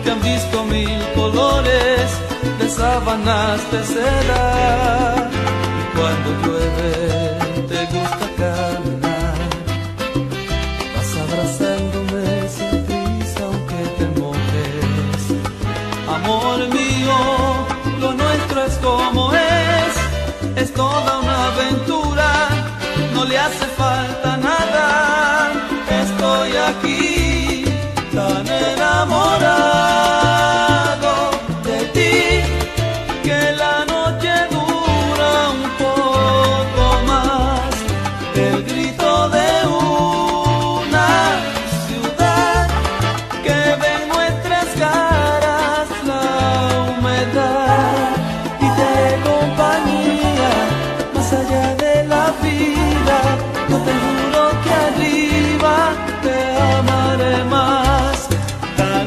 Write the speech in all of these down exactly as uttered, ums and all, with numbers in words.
que han visto mil colores de sábanas de seda. Y cuando llueve te gusta caminar, vas abrazándome sin prisa aunque te mojes. Amor mío, lo nuestro es como es, es toda una aventura, no le hace falta nada. Estoy aquí tan enamorado de ti que la noche dura un poco más. El grito de una ciudad que ve en nuestras caras la humedad y te haré compañía más allá de la vida. Yo te juro que arriba te amaré más. Tan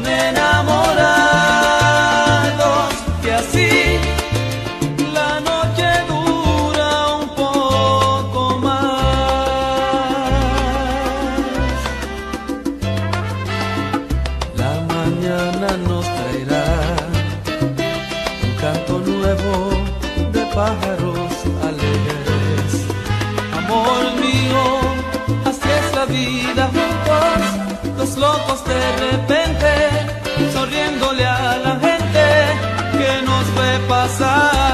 enamorados que así la noche dura un poco más. La mañana nos traerá un canto nuevo de pájaros alegres. Amor mío, así es la vida juntos, los locos de repente, sonriéndole a la gente que nos ve pasar.